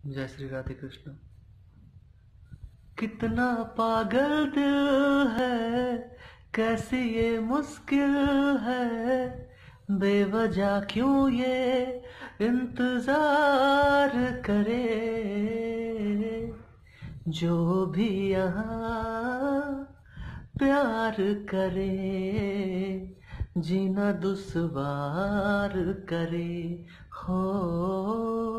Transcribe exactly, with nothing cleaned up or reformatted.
जय श्री राधे कृष्ण। कितना पागल दिल है, कैसी ये मुश्किल है, बेवजह क्यों ये इंतजार करे। जो भी यहाँ प्यार करे, जीना दुश्वार करे हो।